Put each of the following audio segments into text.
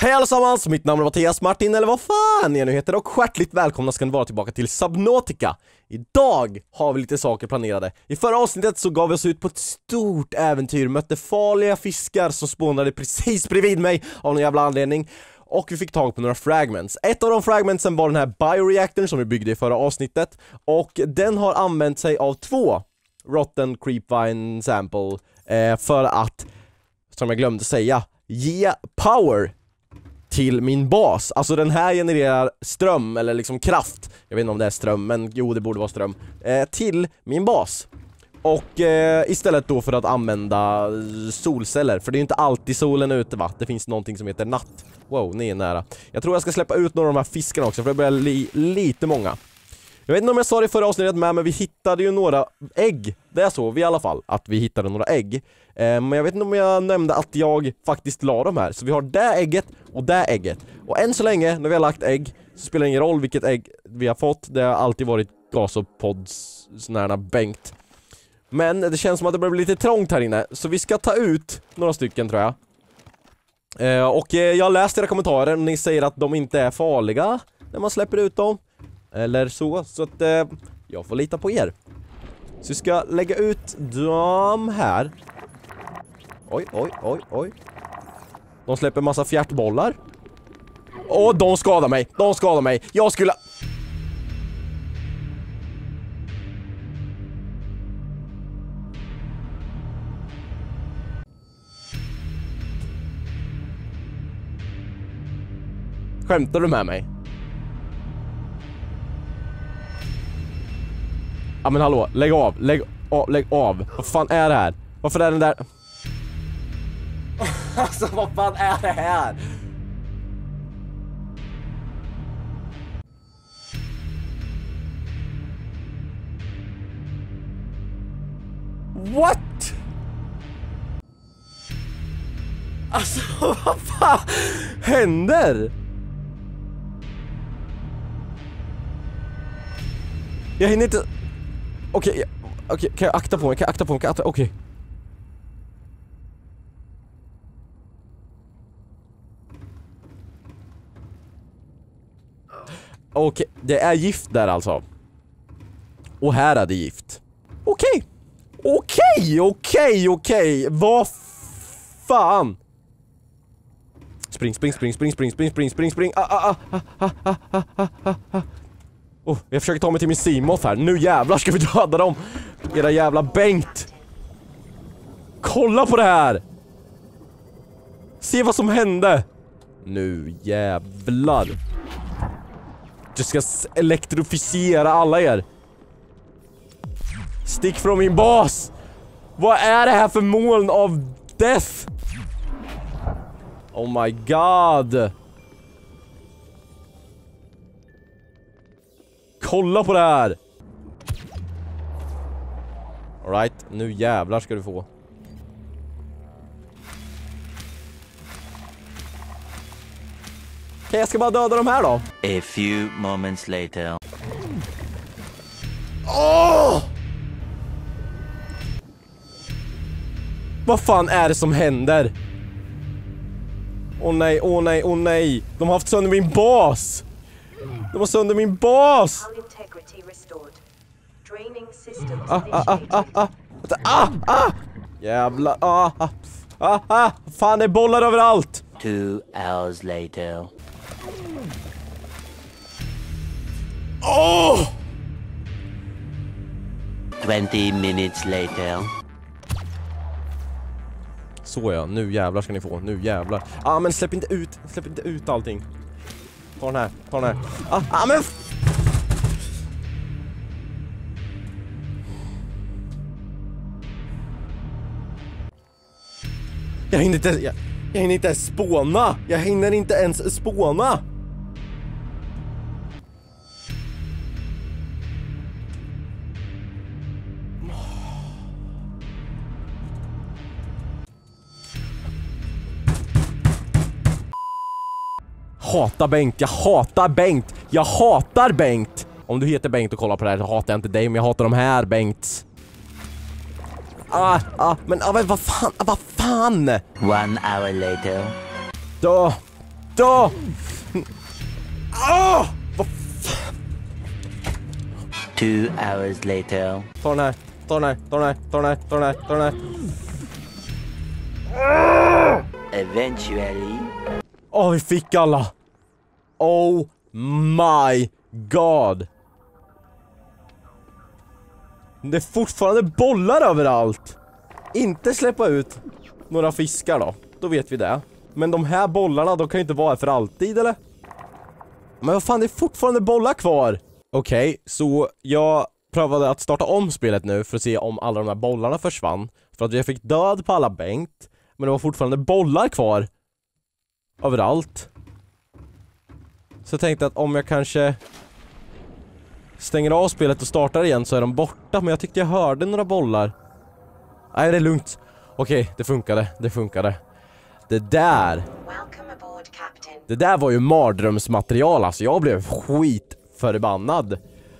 Hej allesammans, mitt namn är Mattias Martin, eller vad fan jag nu heter, och hjärtligt välkomna ska ni vara tillbaka till Subnautica. Idag har vi lite saker planerade. I förra avsnittet så gav vi oss ut på ett stort äventyr, mötte farliga fiskar som spånade precis bredvid mig av någon jävla anledning. Och vi fick tag på några fragments. Ett av de fragmentsen var den här bioreactorn som vi byggde i förra avsnittet. Och den har använt sig av 2 Rotten Creepvine Sample för att, som jag glömde säga, ge power till min bas. Alltså den här genererar ström, eller liksom kraft. Jag vet inte om det är ström, men jo, det borde vara ström. Till min bas. Och istället då för att använda solceller. För det är ju inte alltid solen är ute, va? Det finns någonting som heter natt. Wow, ni är nära. Jag tror jag ska släppa ut några av de här fiskarna också, för det börjar lite många. Jag vet inte om jag sa det i förra avsnittet med, men vi hittade ju några ägg. Det är så vi i alla fall, att vi hittade några ägg. Men jag vet inte om jag nämnde att jag faktiskt la dem här. Så vi har det ägget och det ägget. Och än så länge, när vi har lagt ägg, så spelar det ingen roll vilket ägg vi har fått. Det har alltid varit gasopods, sådana bänkt. Men det känns som att det börjar bli lite trångt här inne. Så vi ska ta ut några stycken, tror jag. Och jag har läst era kommentarer och ni säger att de inte är farliga när man släpper ut dem. Eller så att jag får lita på er. Så vi ska lägga ut dem här. Oj. De släpper massa fjärtbollar. Åh, de skadar mig. Jag skulle... Skämtar du med mig? Ja men hallå, lägg av. Vad fan är det här? Varför är den där? Alltså vad fan är det här? What? Alltså vad fan händer? Jag hinner inte... Okej, kan jag akta på mig? Okej. Okej, det är gift där alltså. Och här är det gift. Okej. Vad fan? Spring. Jag försöker ta mig till min Seamoth här. Nu jävlar ska vi döda dem. Era jävla Bengt. Kolla på det här. Se vad som hände. Nu jävlar. Jag ska elektrifiera alla er. Stick från min bas. Vad är det här för moln av death? Oh my god. Kolla på det här. All right, nu jävlar ska du få. Okej, jag ska bara döda de här då. A few moments later. Åh! Vad fan är det som händer? Åh nej. De har haft sönder min bas. Jävlar. Fan, det är bollar överallt. 2 hours later. Åh! 20 minutes later. Så ja, nu jävlar ska ni få. Nu jävlar. Men släpp inte ut allting. Ta den här. Men... Jag hinner inte ens spåna. Jag hatar Bengt. Om du heter Bengt och kollar på det här så hatar jag inte dig, men jag hatar de här Bengts. Men vad fan? 1 hour later. då! Vad 2 hours later. Ta den här. Eventually. Vi fick alla. Oh my god. Det är fortfarande bollar överallt. Inte släppa ut några fiskar då. Då vet vi det. Men de här bollarna, de kan ju inte vara här för alltid, eller? Men vad fan, det är fortfarande bollar kvar. Okej, så jag prövade att starta om spelet nu för att se om alla de här bollarna försvann. För att jag fick död på alla Bengt. Men det var fortfarande bollar kvar överallt. Så jag tänkte att om jag kanske stänger av spelet och startar igen så är de borta. Men jag tyckte jag hörde några bollar. Nej, det är lugnt. Okej, det funkade. Det där var ju mardrömsmaterial, alltså. Jag blev skitförbannad.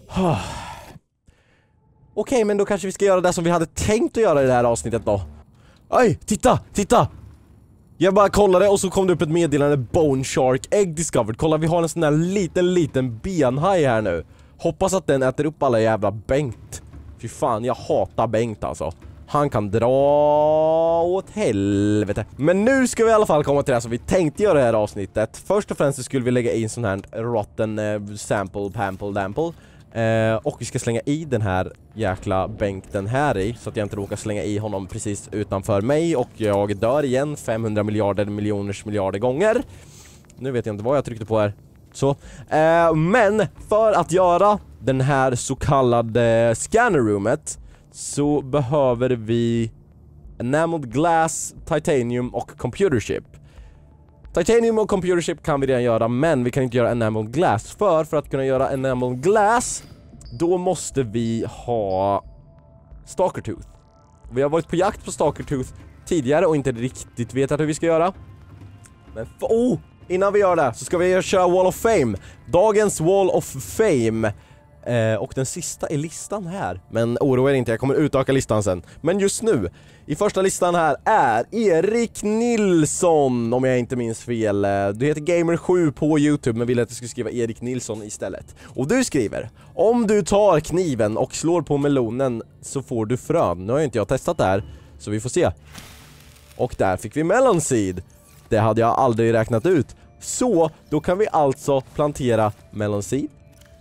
Okej, men då kanske vi ska göra det som vi hade tänkt att göra i det här avsnittet då. Oj, titta! Jag bara kollade och så kom det upp ett meddelande: Bone Shark Egg Discovered. Kolla, vi har en sån där liten benhaj här nu. Hoppas att den äter upp alla jävla Bengt. Fy fan, jag hatar Bengt alltså. Han kan dra åt helvete. Men nu ska vi i alla fall komma till det som vi tänkte göra i det här avsnittet. Först och främst så skulle vi lägga in sån här rotten sample, dample. Och vi ska slänga i den här jäkla Bengten här i, så att jag inte råkar slänga i honom precis utanför mig och jag dör igen 500 miljarder gånger. Nu vet jag inte vad jag tryckte på här. Så, men för att göra den här så kallade scannerroomet så behöver vi enameled glass, titanium och computer chip. Titanium och computer chip kan vi redan göra, men vi kan inte göra enameled glass. För att kunna göra enameled glass, då måste vi ha Stalker Tooth. Vi har varit på jakt på Stalker Tooth tidigare och inte riktigt vetat hur vi ska göra. Men innan vi gör det så ska vi köra Wall of Fame. Dagens Wall of Fame. Och den sista i listan här. Men oroa er inte, jag kommer utöka listan sen. Men just nu, i första listan här är Erik Nilsson, om jag inte minns fel. Du heter Gamer7 på YouTube men ville att jag skulle skriva Erik Nilsson istället. Och du skriver: om du tar kniven och slår på melonen så får du frön. Nu har inte jag testat det här, så vi får se. Och där fick vi melon seed. Det hade jag aldrig räknat ut. Så då kan vi alltså plantera melon seed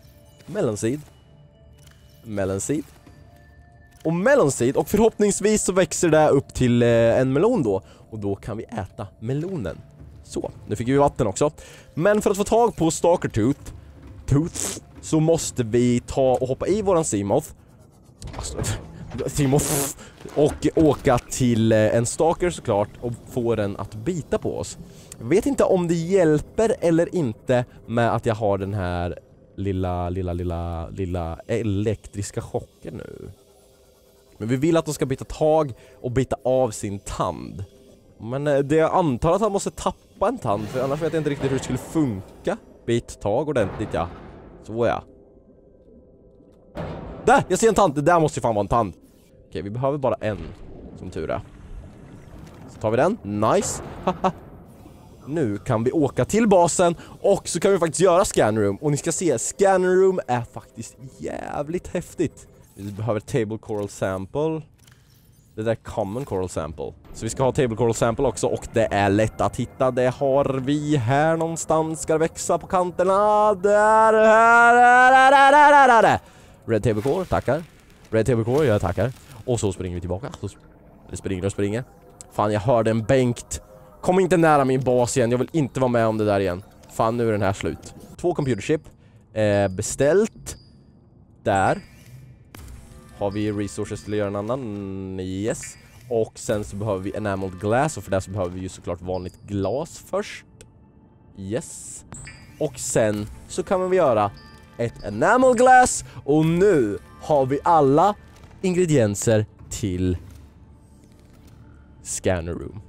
och förhoppningsvis så växer det upp till en melon då, och då kan vi äta melonen. Så, nu fick vi vatten också. Men för att få tag på Stalker Tooth så måste vi ta och hoppa i våran Seamoth och åka till en Stalker såklart och få den att bita på oss. Jag vet inte om det hjälper eller inte med att jag har den här lilla elektriska chocken nu. Men vi vill att de ska byta tag och bita av sin tand. Men jag antar att han måste tappa en tand, för annars vet jag inte riktigt hur det skulle funka. Bit tag ordentligt, ja. Så ja. Där! Jag ser en tand! Det där måste ju fan vara en tand. Okej, vi behöver bara en, som tur är. Så tar vi den. Nice. Nu kan vi åka till basen och så kan vi faktiskt göra scanroom. Och ni ska se, scanroom är faktiskt jävligt häftigt. Vi behöver table coral sample. Det där är common coral sample. Så vi ska ha table coral sample också, och det är lätt att hitta. Det har vi här någonstans. Ska det växa på kanterna? Där. Red table coral, tackar. Red table coral, jag tackar. Och så springer vi tillbaka. Det springer. Fan, jag hörde en Bengt. Kom inte nära min bas igen. Jag vill inte vara med om det där igen. Fan, nu är den här slut. 2 computer chip. Beställt. Där. Har vi resources till att göra en annan? Yes. Och sen så behöver vi enameled glass. Och för det så behöver vi ju såklart vanligt glas först. Yes. Och sen så kan vi göra ett enameled glass. Och nu har vi alla ingredienser till scanner room.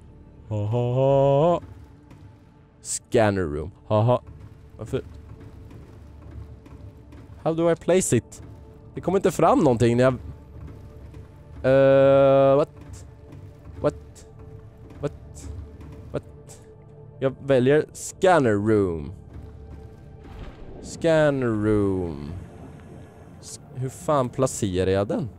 Scanner room. Varför? How do I place it? Det kommer inte fram någonting när jag... What? Jag väljer scanner room. Scanner room. Hur fan placerar jag den?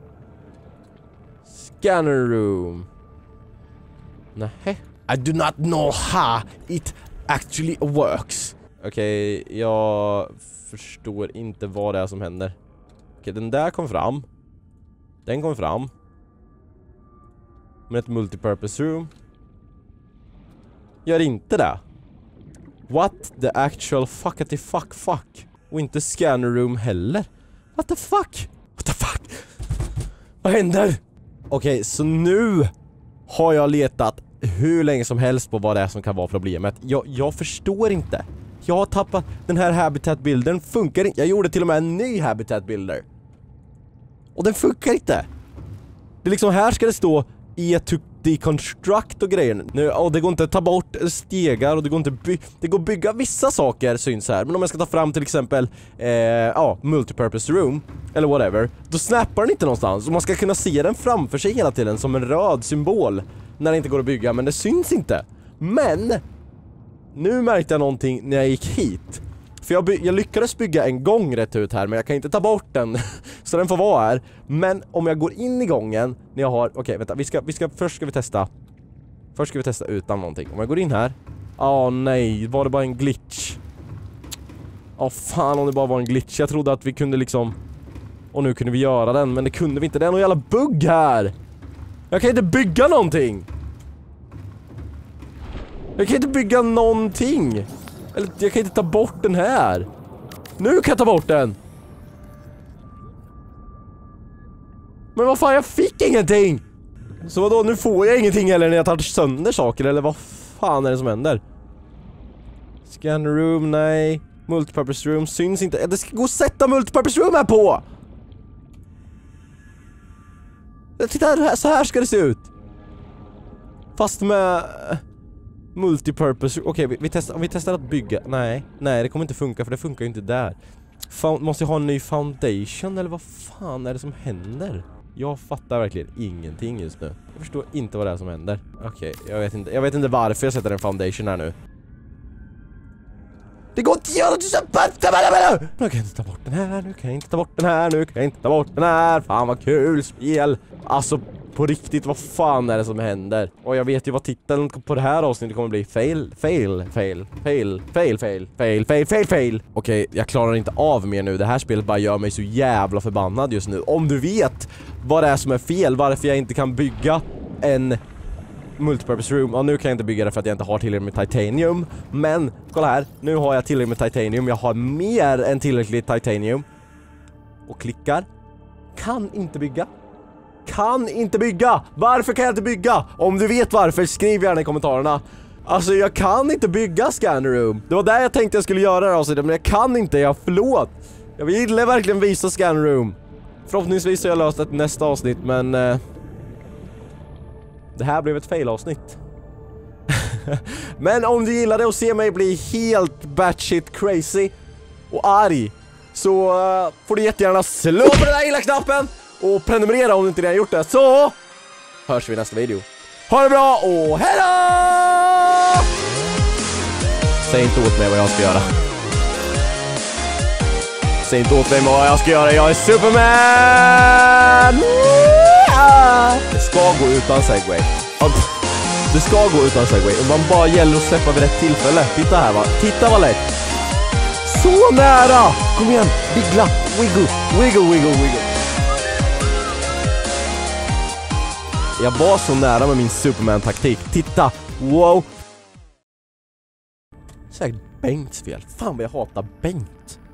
Scanner room. Nej. I do not know how it actually works. Okej, jag förstår inte vad det är som händer. Okej, den där kom fram. Den kom fram. Men ett multipurpose room gör inte det. What the actual fuckity fuck. Och inte scanner room heller. What the fuck? What the fuck? Vad händer? Okej, så nu har jag letat hur länge som helst på vad det är som kan vara problemet. Jag förstår inte. Jag har tappat den här habitat-bilden. Funkar inte. Jag gjorde till och med en ny habitat-bilder. Och den funkar inte. Det är liksom, här ska det stå E to deconstruct och grejer. Nu, och det går inte att ta bort stegar och det går inte det går att bygga vissa saker, syns här. Men om jag ska ta fram till exempel multipurpose room eller whatever, då snappar den inte någonstans. Och man ska kunna se den framför sig hela tiden som en röd symbol när det inte går att bygga, men det syns inte. Men nu märkte jag någonting när jag gick hit. För jag lyckades bygga en gång rätt ut här, men jag kan inte ta bort den. Så den får vara här. Men om jag går in i gången när jag har... Okej, vänta. Först ska vi testa. Först ska vi testa utan någonting. Om jag går in här. Nej, var det bara en glitch? Fan, om det bara var en glitch. Jag trodde att vi kunde liksom... Och nu kunde vi göra den, men det kunde vi inte. Det är någon jävla bugg här. Jag kan inte bygga någonting. Jag kan inte bygga någonting. Eller jag kan inte ta bort den här. Nu kan jag ta bort den. Men vad fan, jag fick ingenting. Så vadå, nu får jag ingenting heller när jag tar sönder saker. Eller vad fan är det som händer? Scan room, nej. Multipurpose room syns inte. Det ska gå att sätta multipurpose room här på. Titta här, så här ska det se ut. Fast med... multipurpose. Okej, vi testar att bygga. Nej, det kommer inte funka, för det funkar ju inte där. Måste jag ha en ny foundation eller vad fan är det som händer? Jag fattar verkligen ingenting just nu. Jag förstår inte vad det är som händer. Okej, jag vet inte varför jag sätter en foundation här nu. Det går inte att göra det. Nu kan jag inte ta bort den här. Nu kan jag inte ta bort den här. Nu kan jag inte ta bort den här. Fan vad kul spel. Alltså på riktigt, vad fan är det som händer? Och jag vet ju vad titeln på det här avsnittet kommer bli. Fail. Okej, jag klarar inte av mer nu. Det här spelet bara gör mig så jävla förbannad just nu. Om du vet vad det är som är fel, varför jag inte kan bygga en multipurpose room. Och nu kan jag inte bygga det för att jag inte har tillräckligt med titanium. Men kolla här, nu har jag tillräckligt med titanium. Jag har mer än tillräckligt titanium. Och klickar. Kan inte bygga. Varför kan jag inte bygga? Om du vet varför, skriv gärna i kommentarerna. Alltså jag kan inte bygga scanner room. Det var där jag tänkte jag skulle göra det avsnittet, men jag kan inte, förlåt. Jag vill verkligen visa scanner room. Förhoppningsvis har jag löst ett nästa avsnitt, men det här blev ett fail-avsnitt. Men om du gillade att se mig bli helt batshit crazy och arg, så får du jättegärna slå på den där gilla-knappen och prenumerera om du inte redan gjort det. Så hörs vi i nästa video. Ha det bra och hejdå! Säg inte åt mig vad jag ska göra. Säg inte åt mig vad jag ska göra. Jag är Superman! Det ska gå utan segway. Det ska gå utan segway. Man bara gäller att släppa vid rätt tillfälle. Titta här, va? Titta vad lätt. Så nära! Kom igen, wiggla. Wiggle. Jag var så nära med min Superman-taktik. Titta, wow. Säkert Bengts fel. Fan vad jag hatar Bengt.